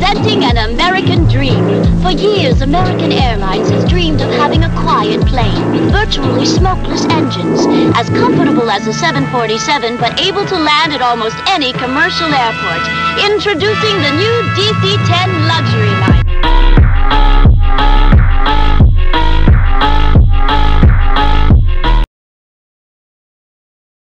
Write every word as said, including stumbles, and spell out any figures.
Presenting an American dream. For years, American Airlines has dreamed of having a quiet plane with virtually smokeless engines, as comfortable as a seven forty-seven, but able to land at almost any commercial airport. Introducing the new D C ten luxury line.